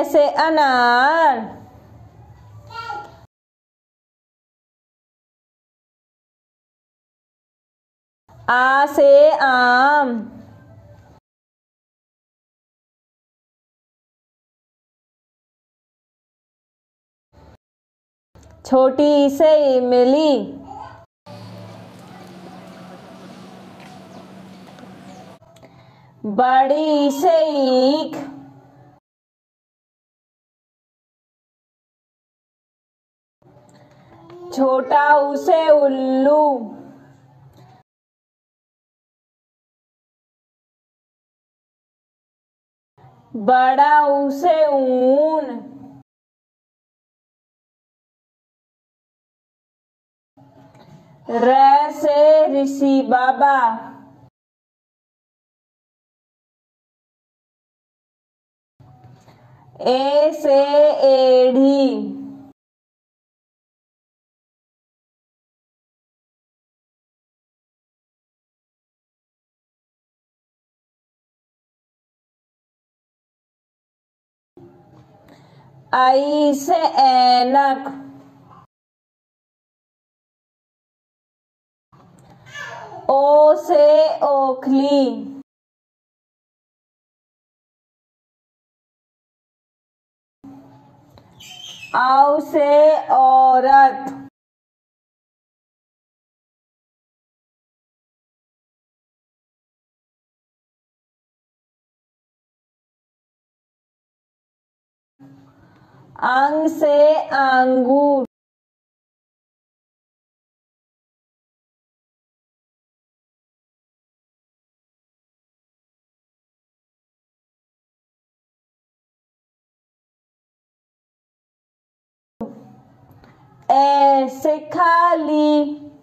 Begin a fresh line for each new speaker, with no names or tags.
से अनार, आ से आम, छोटी से इमली, बड़ी से ईख, छोटा ऊ से उल्लू, बड़ा ऊ से ऊन, र से ऋषि बाबा, ए से एढ़ी, आई से ऐनक, ओ से ओखली, औ से औरत, अंग से अंगूर, ए से खाली,